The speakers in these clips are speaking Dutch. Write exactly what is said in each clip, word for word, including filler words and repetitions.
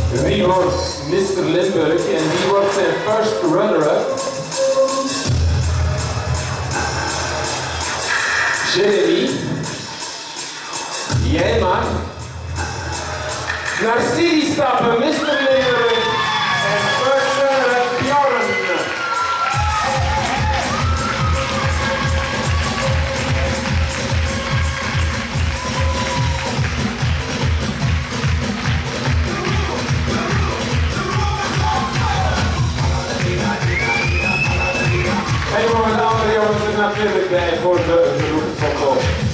Wie wordt mister Limburg en wie wordt zijn first runner-up? Jeremy, jij mag naar City stappen, mister Limburg en first runner-up Bjorn. En je mag de andere jongens er natuurlijk bij voor de beroepsfoto.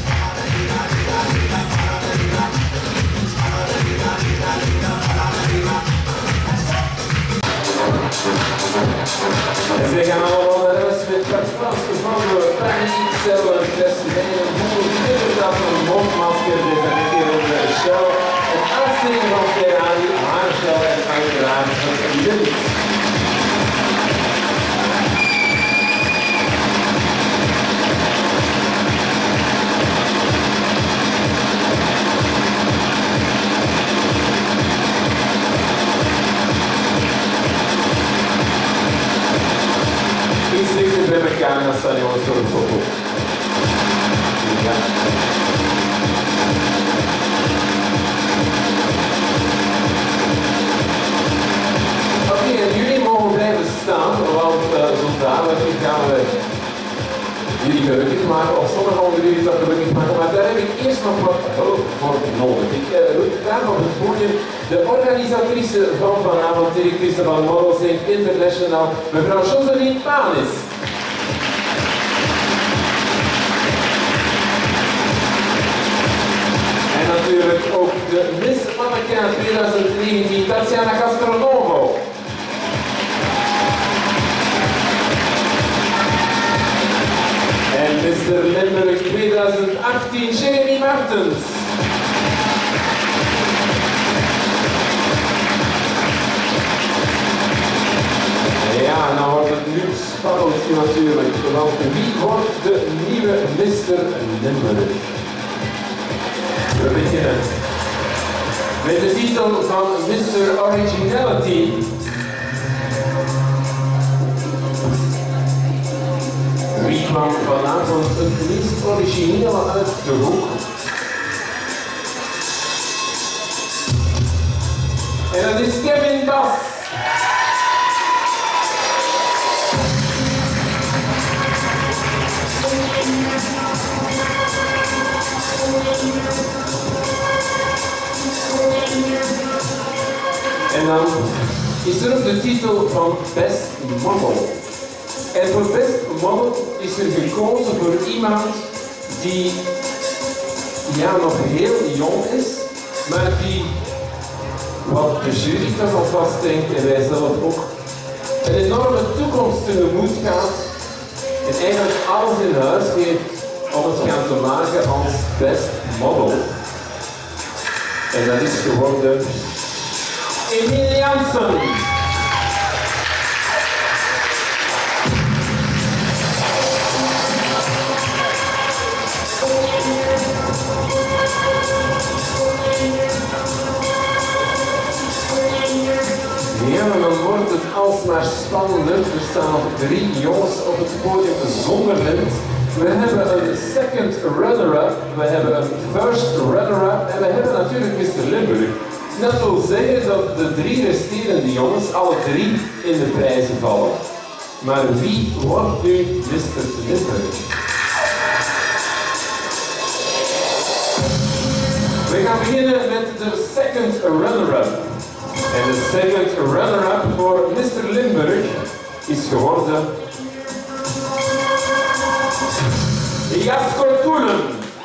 En ze gaan allemaal naar de rest met het Frans gevonden. Pijn X L en Festival. Hoeveel dat een mondmasker is en een keer onder de show. Het uitsteken van Ferrari, haarshow en uiteraard een lint. Iets dichter bij elkaar en dan staan jongens voor de foto. Ja. Oké, okay, en jullie mogen blijven staan, want uh, zo dadelijk gaan we jullie gelukkig maken, of sommigen onder jullie toch gelukkig maken, maar daar heb ik eerst nog wat hulp voor nodig. Ik uh, roep graag op het podium de organisatrice van vanavond, directrice van Models Incorporated International, mevrouw Joseline Panis. En natuurlijk ook de Miss Mannequin twintig negentien, Tatiana Castronovo. En mister Limburg twintig achttien, Jeremy Martens. Ja, nou wordt het nu spannend natuurlijk, want wie wordt de nieuwe mister Limburg? We beginnen met de titel van mister Originality. Wie kwam vanavond het meest originele uit de hoek? En dat is Kevin Bas. En dan is er ook de titel van Best Model. En voor Best Model is er gekozen voor iemand die ja, nog heel jong is, maar die, wat de jury toch alvast denkt en wij zelf ook, een enorme toekomst tegemoet gaat en eigenlijk alles in huis heeft om het gaan te maken als Best Model. En dat is geworden Emilie Jansen. Ja, dan wordt het alsmaar spannender. Er staan nog drie jongens op het podium zonder lint. We hebben een second runner-up, we hebben een first runner-up en we hebben natuurlijk mister Limburg. Dat wil zeggen dat de drie resterende jongens alle drie in de prijzen vallen. Maar wie wordt nu mister Limburg? We gaan beginnen met de second runner-up. En de second runner-up voor mister Limburg is geworden Jasko Toelen.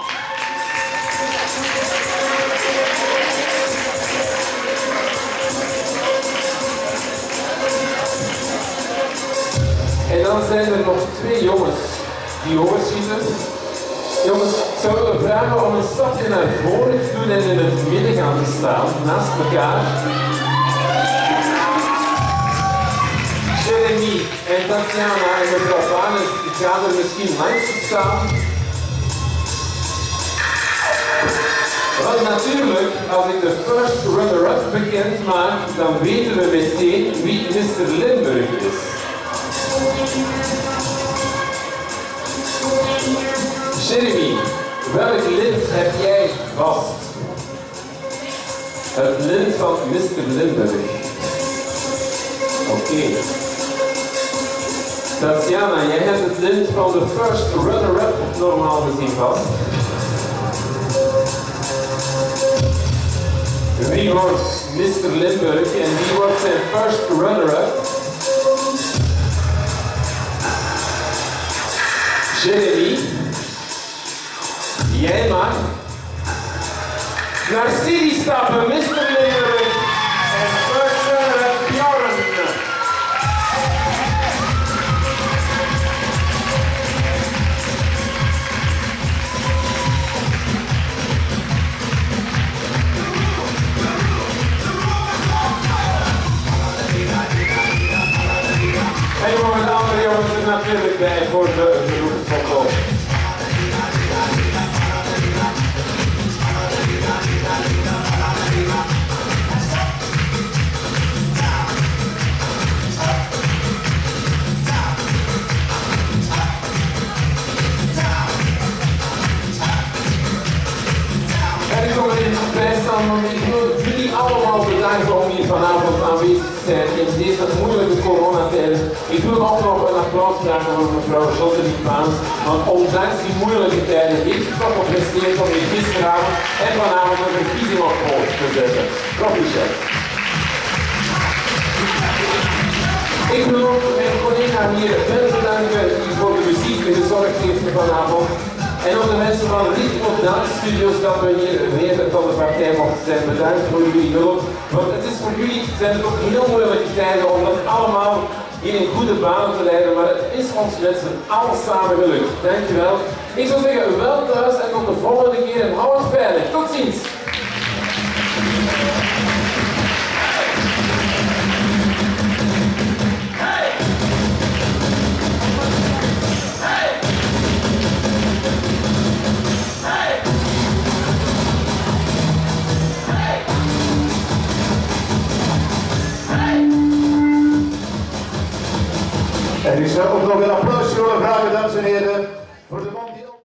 En dan zijn er nog twee jongens die overschieten. Jongens, ik zou willen vragen om een stapje naar voren te doen en in het midden gaan te staan, naast elkaar. Jeremy en Tatiana en mevrouw Panis, ik ga er misschien langs staan. Want natuurlijk als ik de first runner-up bekend maak, dan weten we meteen wie mister Limburg is. Jeremy, welk lint heb jij vast? Het lint van mister Limburg. Oké. Okay. Tatjana, jij hebt het lint van de first runner-up normaal gezien vast. Wie wordt mister Limburg en wie wordt zijn first runner-up? Jeremy, jij mag naar City stappen, mister Limburg en first runner-up Bjorn. En jongen, de andere jongens er natuurlijk bij voor de beroepsvoetbal. En ik kom er in de bijstand, want ik wil jullie allemaal bedanken om hier vanavond aanwezig te zijn in deze moeilijke coronatijden. Ik wil ook nog een applaus vragen voor mevrouw Joseline Paans, want ondanks die moeilijke tijden heeft ze toch gepresteerd om hier gisteravond en vanavond een verkiezing op hoog te zetten. Proficiat. Ik wil ook mijn collega hier Ben bedanken die voor de muziek die gezorgd heeft vanavond. En ook de mensen van Ritmo Dance Studios dat we hier weer van de partij mochten zijn. Bedankt voor jullie hulp. Want het is voor jullie zijn het ook heel moeilijke tijden om dat allemaal in een goede baan te leiden. Maar het is ons mensen alles samen gelukt. Dankjewel. Ik zou zeggen, wel thuis en tot de volgende keer en hou het veilig. Tot ziens. En ik zou ook nog een applausje willen vragen, dames en heren.